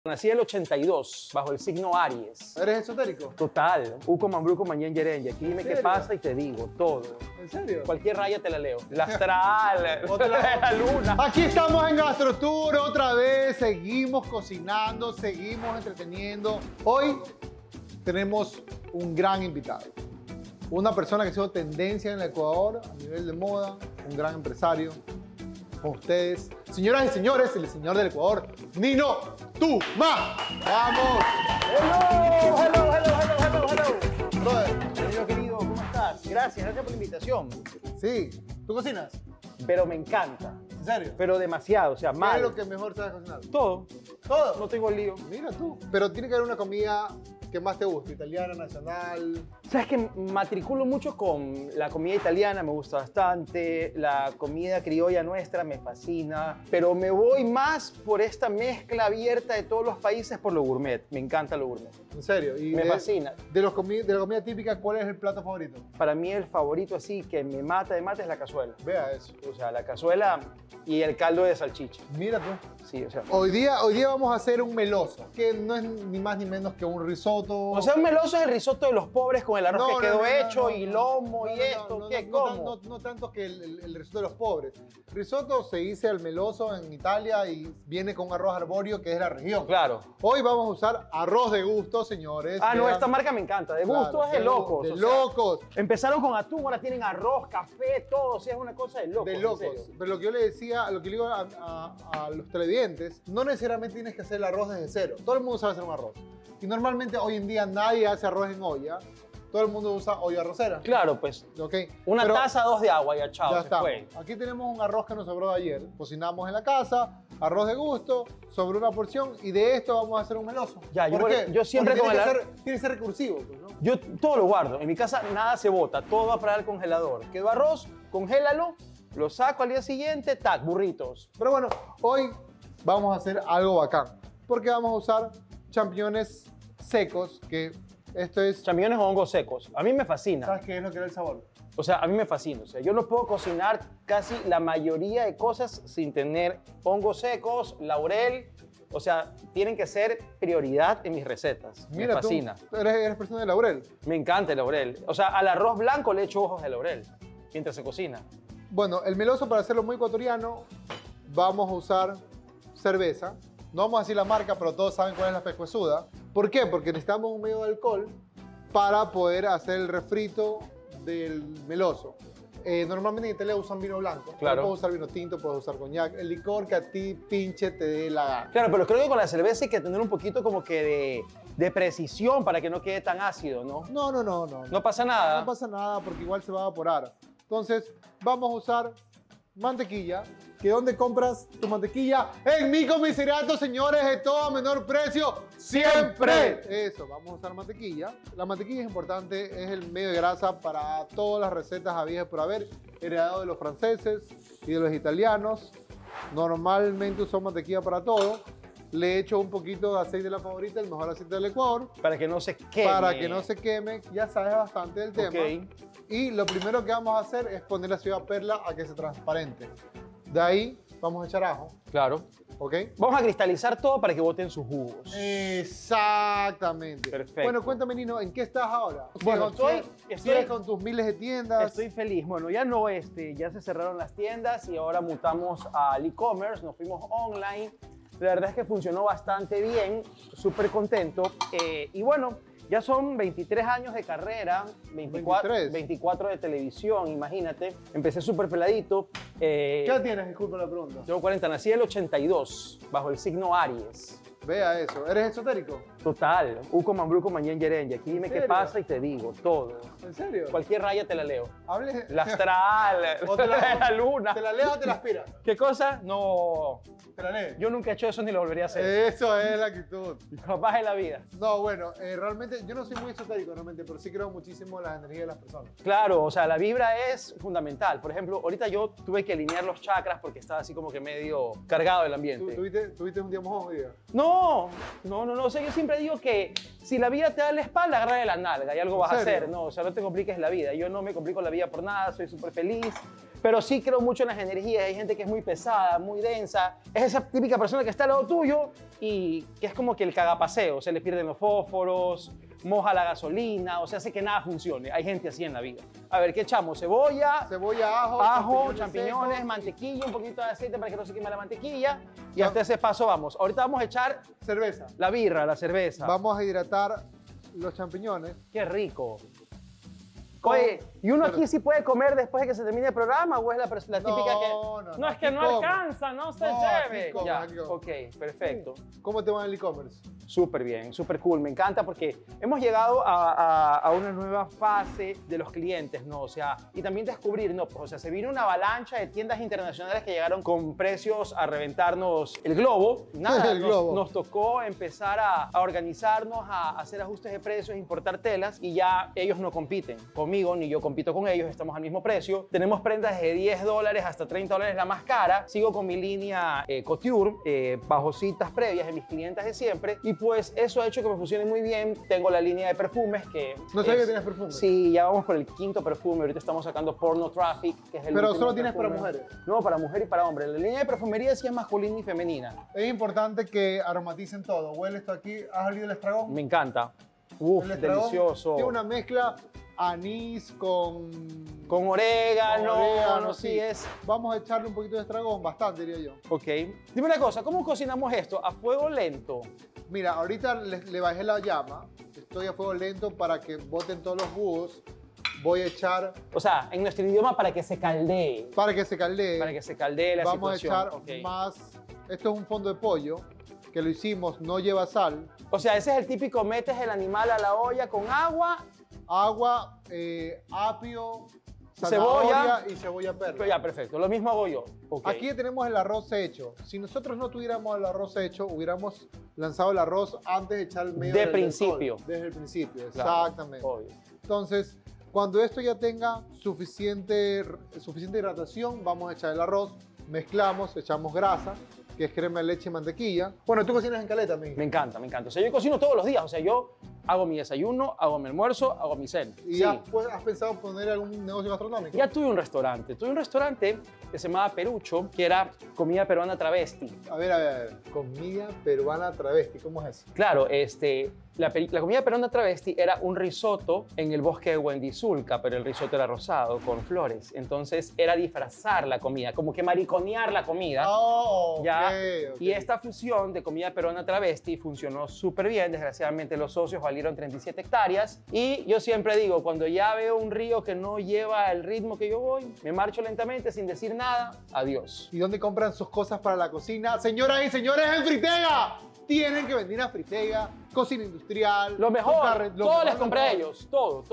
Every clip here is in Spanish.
Nací en el 82, bajo el signo Aries. ¿Eres esotérico? Total. Uco Mambruco Mañén Yerenye. Aquí dime qué pasa y te digo todo. ¿En serio? Cualquier raya te la leo. La astral, la luna. Aquí estamos en GastroTour otra vez. Seguimos cocinando, seguimos entreteniendo. Hoy tenemos un gran invitado. Una persona que ha sido tendencia en el Ecuador a nivel de moda, un gran empresario. Con ustedes, señoras y señores, el señor del Ecuador, Nino Tuma. ¡Vamos! Hello, hello, hello, hello, hello, hello. Brother, Querido, querido, ¿cómo estás? Gracias por la invitación. sí, ¿tú cocinas? Pero me encanta. ¿En serio? Pero demasiado, o sea, ¿Qué mal. es lo que mejor sabes cocinar? Todo. Todo. No tengo lío. Mira tú. Pero tiene que haber una comida que más te guste, italiana, nacional. Sabes que matriculo mucho con la comida italiana, me gusta bastante, la comida criolla nuestra me fascina, pero me voy más por esta mezcla abierta de todos los países por lo gourmet. Me encanta lo gourmet. En serio. Y Me fascina. De la comida típica, ¿cuál es el plato favorito? Para mí el favorito así que me mata de mate es la cazuela. Vea eso. O sea, la cazuela y el caldo de salchicha. Mira tú. Sí, o sea. Hoy día vamos a hacer un meloso, que no es ni más ni menos que un risotto. O sea, un meloso es el risotto de los pobres con el arroz que quedó hecho y lomo y no, esto. no, ¿Qué? no, ¿Cómo? No tanto que el risotto de los pobres. Risotto se dice al meloso en Italia y viene con arroz arbóreo, que es la región. Claro. Hoy vamos a usar arroz de gusto, señores. Ah, no, Vean. esta marca me encanta. De gusto Claro, es de locos. De o sea, locos. empezaron con atún, ahora tienen arroz, café, todo. O sea, es una cosa de locos. De en locos. serio. Pero lo que yo le decía, lo que le digo a los televidentes, no necesariamente tienes que hacer el arroz desde cero. Todo el mundo sabe hacer un arroz. Y normalmente hoy en día nadie hace arroz en olla. Todo el mundo usa olla arrocera. Claro, pues. ¿Ok? Una Pero taza, dos de agua, ya chao. ya se está. fue. Aquí tenemos un arroz que nos sobró de ayer. Cocinamos en la casa, arroz de gusto, sobre una porción y de esto vamos a hacer un meloso. Ya, ¿Por qué? yo siempre Porque con tiene el tiene que ser recursivo, pues, ¿no? Yo todo lo guardo. En mi casa nada se bota. Todo va para el congelador. Quedó arroz, congélalo, lo saco al día siguiente, tac, burritos. Pero bueno, hoy vamos a hacer algo bacán. Porque vamos a usar champiñones secos, que esto es... Champiñones o hongos secos. A mí me fascina. ¿Sabes qué es lo que era el sabor? O sea, a mí me fascina. O sea, yo no puedo cocinar casi la mayoría de cosas sin tener hongos secos, laurel. O sea, tienen que ser prioridad en mis recetas. Mira, me fascina. tú eres persona de laurel. Me encanta el laurel. O sea, al arroz blanco le echo ojos de laurel mientras se cocina. Bueno, el meloso, para hacerlo muy ecuatoriano, vamos a usar cerveza. No vamos a decir la marca, pero todos saben cuál es la pescuezuda. ¿Por qué? Porque necesitamos un medio de alcohol para poder hacer el refrito del meloso. Normalmente en Italia usan vino blanco. Claro. Puedes usar vino tinto, puedes usar coñac, el licor que a ti pinche te dé la gana. Claro, pero creo que con la cerveza hay que tener un poquito como que de precisión para que no quede tan ácido, ¿no? No. No pasa nada. No pasa nada porque igual se va a evaporar. Entonces, vamos a usar mantequilla. ¿Que dónde compras tu mantequilla? En mi comisariato, señores, de todo a menor precio, siempre. Eso, vamos a usar mantequilla. La mantequilla es importante, es el medio de grasa para todas las recetas habidas por haber, heredado de los franceses y de los italianos. Normalmente uso mantequilla para todo. Le echo un poquito de aceite de la favorita, el mejor aceite del Ecuador. Para que no se queme. Para que no se queme, ya sabes bastante del tema. Ok. Y lo primero que vamos a hacer es poner la ciudad perla a que se transparente. De ahí vamos a echar ajo, Claro. ¿ok? Vamos a cristalizar todo para que boten sus jugos. Exactamente. Perfecto. Bueno, cuéntame, Nino, ¿en qué estás ahora? Bueno, ¿Sigues con tus miles de tiendas? Estoy feliz. Bueno, ya no, ya se cerraron las tiendas y ahora mutamos al e-commerce, nos fuimos online. La verdad es que funcionó bastante bien, súper contento. Y bueno, ya son 23 años de carrera, 24 de televisión, imagínate. Empecé súper peladito. ¿Qué edad tienes? Disculpa la pregunta. Tengo 40, nací en el 82, bajo el signo Aries. Vea eso. ¿Eres esotérico? Total. Uco Mambruco Mañén Yerenye. Aquí dime qué serio? pasa y te digo todo. ¿En serio? Cualquier raya te la leo. Hable. La astral, O te la luna. ¿Te la lees o te la aspiras? ¿Qué cosa? No. ¿Te la lees? Yo nunca he hecho eso ni lo volvería a hacer. Eso es la actitud. Capaz en la vida. No, bueno, realmente yo no soy muy esotérico realmente, pero sí creo muchísimo en las energías de las personas. Claro, o sea, la vibra es fundamental. Por ejemplo, ahorita yo tuve que alinear los chakras porque estaba así como que medio cargado el ambiente. ¿Tuviste un día mojón hoy día? No. O sea, yo siempre digo que si la vida te da la espalda, agarra de la nalga y algo vas a serio? hacer. No, o sea, no te compliques la vida. Yo no me complico la vida por nada, soy súper feliz. pero sí creo mucho en las energías. Hay gente que es muy pesada, muy densa. Es esa típica persona que está al lado tuyo y que es como que el cagapaseo. Se le pierden los fósforos, moja la gasolina, o sea, hace que nada funcione. Hay gente así en la vida. A ver, ¿qué echamos? Cebolla, ajo, champiñones, secos, mantequilla, un poquito de aceite para que no se queme la mantequilla. Y Ya. hasta ese paso vamos. Ahorita vamos a echar cerveza. la birra, la cerveza. Vamos a hidratar los champiñones. Qué rico. Oye, ¿y uno aquí sí puede comer después de que se termine el programa o es la típica que... No, es que aquí no come. alcanza, no se No, lleve. aquí come, Ya, aquí come. ok, perfecto. ¿Cómo te va en el e-commerce? Súper bien, súper cool. Me encanta porque hemos llegado a una nueva fase de los clientes, ¿no? O sea, y también descubrir, ¿no? O sea, se vino una avalancha de tiendas internacionales que llegaron con precios a reventarnos el globo. Nada, El globo. nos tocó empezar a organizarnos, a hacer ajustes de precios, importar telas y ya ellos no compiten conmigo, ni yo compito con ellos, estamos al mismo precio. Tenemos prendas de $10 hasta $30 la más cara. Sigo con mi línea Couture, bajo citas previas de mis clientes de siempre. Y pues eso ha hecho que me funcione muy bien. Tengo la línea de perfumes que... No sabía que tenías perfumes. Sí, ya vamos por el quinto perfume. Ahorita estamos sacando Porno Traffic, que es el Pero último solo tienes para perfume. mujeres. No, para mujer y para hombre. La línea de perfumería sí es masculina y femenina. Es importante que aromaticen todo. Huele esto aquí. ¿Has olido el estragón? Me encanta. Uf, El estragón delicioso. tiene una mezcla anís con orégano, sí es. Vamos a echarle un poquito de estragón, bastante diría yo. Ok. Dime una cosa, ¿cómo cocinamos esto? ¿A fuego lento? Mira, ahorita le bajé la llama. Estoy a fuego lento para que boten todos los jugos. Voy a echar O sea, en nuestro idioma para que se caldee. para que se caldee. Para que se caldee la Vamos situación. a echar Ok. más. Esto es un fondo de pollo que lo hicimos, no lleva sal. O sea, ese es el típico, metes el animal a la olla con agua, Agua, apio, Cebolla. zanahoria y cebolla pero perla. ya, perfecto. Lo mismo hago yo. Ok. Aquí tenemos el arroz hecho. Si nosotros no tuviéramos el arroz hecho, hubiéramos lanzado el arroz antes de echar el medio De del principio. sol. Desde el principio, Claro, exactamente. obvio. Entonces, cuando esto ya tenga suficiente hidratación, vamos a echar el arroz, mezclamos, echamos grasa, que es crema de leche y mantequilla. Bueno, tú cocinas en caleta, mi. Me encanta, me encanta. O sea, yo cocino todos los días. O sea, yo hago mi desayuno, hago mi almuerzo, hago mi cena. ¿Y Sí. has pensado poner algún negocio gastronómico? Ya tuve un restaurante. Tuve un restaurante que se llamaba Perucho, que era comida peruana travesti. A ver. Comida peruana travesti, ¿cómo es eso? Claro, la comida peruana travesti era un risotto en el bosque de Huendizulca, pero el risotto era rosado, con flores. Entonces era disfrazar la comida, como que mariconear la comida. Oh, ¿Ya? ok. Y esta fusión de comida peruana travesti funcionó súper bien. Desgraciadamente los socios valieron 37 hectáreas. Y yo siempre digo, cuando ya veo un río que no lleva el ritmo que yo voy, me marcho lentamente sin decir nada. Adiós. ¿Y dónde compran sus cosas para la cocina? Señoras y señores, en Fritega. Tienen que venir a Fritega, cocina industrial. Lo mejor, lo todo mejor, les lo compré a mejor. ellos.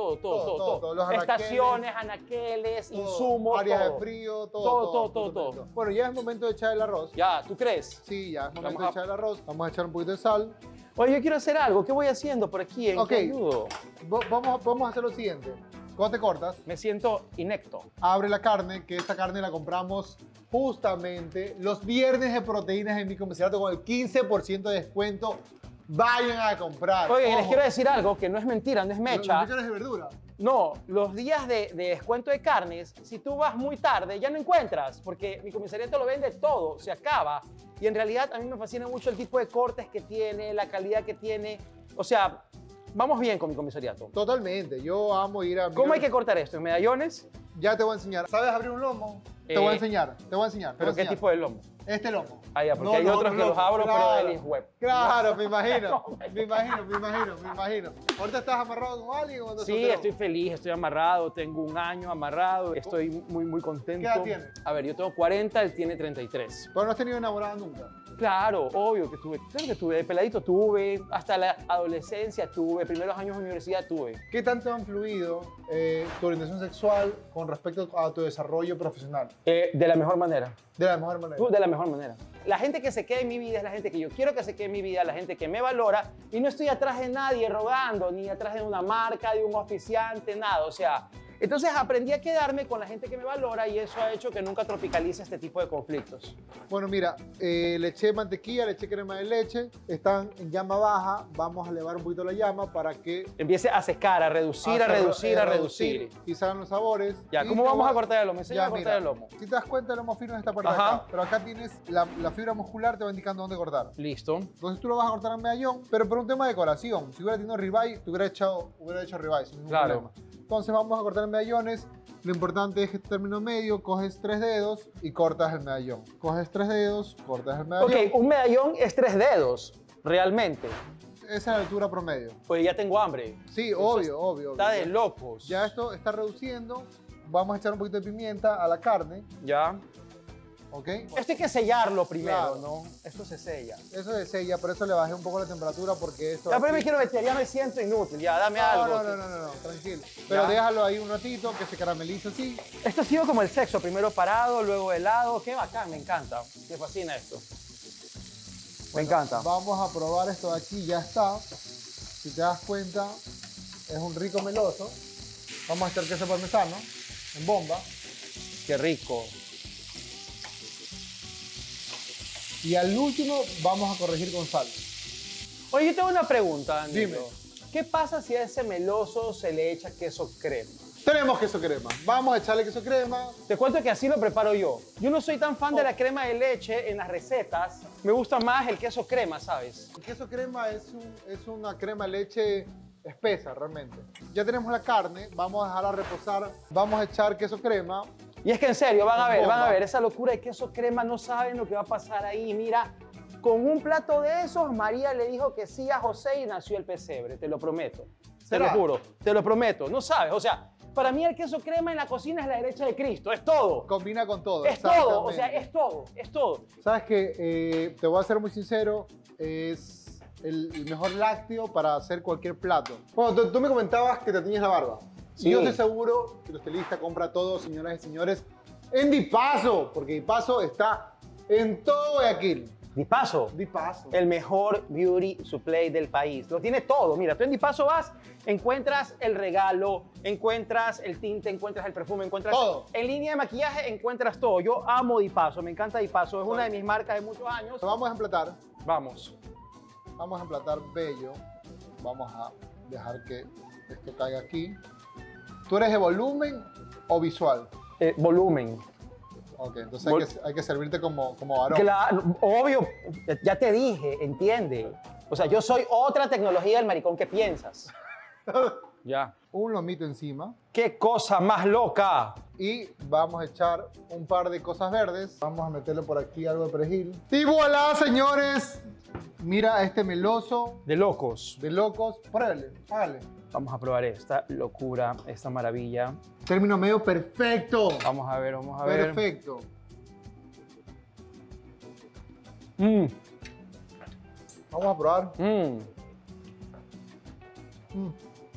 Todo. Los anaqueles, Estaciones, anaqueles, todo, insumos, áreas todo. de frío, Todo. Bueno, ya es momento de echar el arroz. Ya, ¿tú crees? Sí, ya es momento Vamos de a- echar el arroz. Vamos a echar un poquito de sal. Oye, yo quiero hacer algo. ¿Qué voy haciendo por aquí? ¿En Ok. qué ayudo? Vamos a hacer lo siguiente. Cuando te cortas, Me siento inecto. abre la carne, que esta carne la compramos justamente los viernes de proteínas en mi comercial con el 15% de descuento. Vayan a comprar. Oye, les Ojo, quiero decir algo que no es mentira, no es los mecha. millones de verdura. No, los días de descuento de carnes, si tú vas muy tarde, ya no encuentras, porque mi comisariato lo vende todo, se acaba. Y en realidad a mí me fascina mucho el tipo de cortes que tiene, la calidad que tiene. O sea, vamos bien con mi comisariato. Totalmente. Yo amo ir a... ¿Cómo hay que cortar esto? ¿En medallones? Ya te voy a enseñar. ¿Sabes abrir un lomo? Te voy a enseñar. Te voy a enseñar. te voy ¿Pero a qué enseñar. tipo de lomo? Este lomo. Ah, ya, porque No, hay no, otros que lomo. los abro, Claro. pero del web. Claro, me imagino. No, Me imagino. ¿Ahorita estás amarrado con alguien o andas Sí, soltero? estoy feliz, estoy amarrado, tengo un año amarrado, estoy muy contento. ¿Qué edad tienes? A ver, yo tengo 40, él tiene 33. Pero no has tenido enamorada nunca. Claro, obvio que tuve. Claro que tuve. De peladito tuve. Hasta la adolescencia tuve. Primeros años de universidad tuve. ¿Qué tanto ha influido tu orientación sexual con respecto a tu desarrollo profesional? De la mejor manera. De la mejor manera. De la mejor manera. La gente que se quede en mi vida es la gente que yo quiero que se quede en mi vida, la gente que me valora. Y no estoy atrás de nadie rogando, ni atrás de una marca, de un oficiante, nada. O sea, Entonces aprendí a quedarme con la gente que me valora y eso ha hecho que nunca tropicalice este tipo de conflictos. Bueno, mira, le eché mantequilla, le eché crema de leche, están en llama baja, vamos a elevar un poquito la llama para que Empiece a secar, a reducir, a reducir. Y salgan los sabores. Ya, Y ¿cómo te vamos voy a cortar el lomo? Enseña a cortar mira, el lomo. Si te das cuenta, el lomo fino es esta parte de Ajá. acá, pero acá tienes la fibra muscular, te va indicando dónde cortar. Listo. Entonces tú lo vas a cortar en medallón, pero por un tema de decoración. Si hubiera tenido ribeye, te hubiera hecho ribeye sin ningún Claro. problema. Entonces vamos a cortar en medallones. Lo importante es que término medio, coges 3 dedos y cortas el medallón. Coges 3 dedos, cortas el medallón. Ok, un medallón es 3 dedos, realmente. Esa es la altura promedio. Pues ya tengo hambre. Sí, Eso obvio. Está de locos. Ya esto está reduciendo. Vamos a echar un poquito de pimienta a la carne, Ya. ¿ok? Esto hay que sellarlo primero, Claro. ¿no? Esto se sella. Eso se sella, por eso le bajé un poco la temperatura porque esto... Ya, pero me aquí- quiero meter, ya me siento inútil. Ya, dame No, algo. no, tranquilo. Pero Ya. déjalo ahí un ratito, que se caramelice así. Esto ha sido como el sexo, primero parado, luego helado. Qué bacán, me encanta. Me fascina esto. Me encanta. Vamos a probar esto de aquí, ya está. Si te das cuenta, es un rico meloso. Vamos a echar queso parmesano en bomba. Qué rico. Y al último vamos a corregir con sal. Oye, yo tengo una pregunta, Danilo. Dime. ¿Qué pasa si a ese meloso se le echa queso crema? Tenemos queso crema. Vamos a echarle queso crema. Te cuento que así lo preparo yo. Yo no soy tan fan de la crema de leche en las recetas. Me gusta más el queso crema, ¿sabes? El queso crema es una crema de leche espesa realmente. Ya tenemos la carne, vamos a dejarla reposar. Vamos a echar queso crema. Y es que en serio, van a Bomba. ver, esa locura de queso crema, no saben lo que va a pasar ahí. Mira, con un plato de esos, María le dijo que sí a José y nació el pesebre, te lo prometo. Te lo ¿Será? juro, te lo prometo. No sabes, o sea, para mí el queso crema en la cocina es la derecha de Cristo, es todo. Combina con todo. Es todo, o sea, exactamente. es todo, es todo. Sabes que te voy a ser muy sincero, es el mejor lácteo para hacer cualquier plato. Bueno, tú me comentabas que te teñías la barba. Sí. Y yo estoy seguro que tu estilista compra todo, señoras y señores, en Dipaso, porque Dipaso está en todo Guayaquil. Dipaso, Dipaso. el mejor beauty supply del país. Lo tiene todo. Mira, tú en Dipaso vas, encuentras el regalo, encuentras el tinte, encuentras el perfume, encuentras Todo. En línea de maquillaje encuentras todo. Yo amo Dipaso, me encanta Dipaso. Es una de mis marcas de muchos años. Vamos a emplatar. Vamos. Vamos a emplatar bello. Vamos a dejar que esto caiga aquí. ¿Tú eres de volumen o visual? Volumen. Ok, entonces hay que servirte como varón. Claro, obvio, ya te dije, entiende. O sea, yo soy otra tecnología del maricón que piensas. Ya. Un lomito encima. ¡Qué cosa más loca! Y vamos a echar un par de cosas verdes. Vamos a meterle por aquí algo de perejil. Y voilà, señores. Mira este meloso De locos. de locos. Pruébale, hágale. Vamos a probar esta locura, esta maravilla. Término medio perfecto. Vamos a ver, vamos a ver. Perfecto. Mm, Vamos a probar. mm. Mm.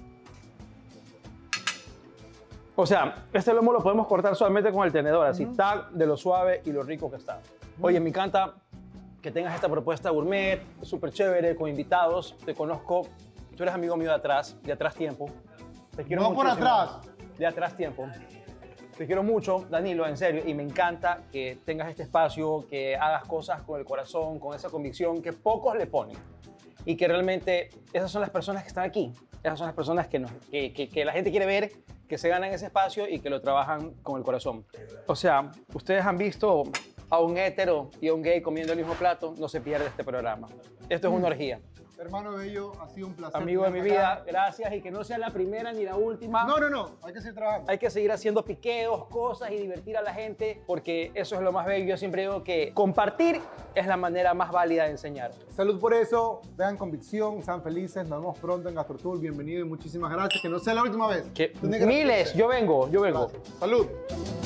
O sea, este lomo lo podemos cortar solamente con el tenedor, así tac, de lo suave y lo rico que está. Oye, me encanta que tengas esta propuesta gourmet, súper chévere, con invitados. Te conozco, tú eres amigo mío de atrás tiempo. Te quiero No por muchísimo. atrás. De atrás tiempo. Te quiero mucho, Danilo, en serio, y me encanta que tengas este espacio, que hagas cosas con el corazón, con esa convicción que pocos le ponen. Y que realmente esas son las personas que están aquí. Esas son las personas que la gente quiere ver, que se ganan ese espacio y que lo trabajan con el corazón. O sea, ustedes han visto a un hétero y a un gay comiendo el mismo plato, no se pierde este programa. Esto es una orgía. Hermano bello, ha sido un placer. Amigo de mi tenerte acá. vida, gracias, y que no sea la primera ni la última. No, hay que seguir trabajando. Hay que seguir haciendo piqueos, cosas y divertir a la gente, porque eso es lo más bello. Yo siempre digo que compartir es la manera más válida de enseñar. Salud por eso, tengan convicción, sean felices, nos vemos pronto en GastroTour, bienvenido y muchísimas gracias, que no sea la última vez. Que Tú tienes que miles, agradecer. yo vengo. Gracias. Salud.